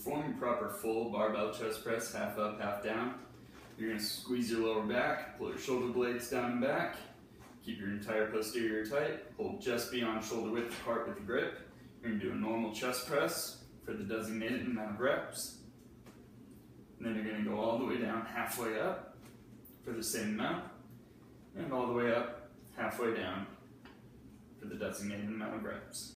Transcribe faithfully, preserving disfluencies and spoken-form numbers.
perform your proper full barbell chest press, half up, half down, you're going to squeeze your lower back, pull your shoulder blades down and back, keep your entire posterior tight, hold just beyond shoulder width apart with the grip. You're going to do a normal chest press for the designated amount of reps. And then you're going to go all the way down, halfway up for the same amount, and all the way up, halfway down for the designated amount of reps.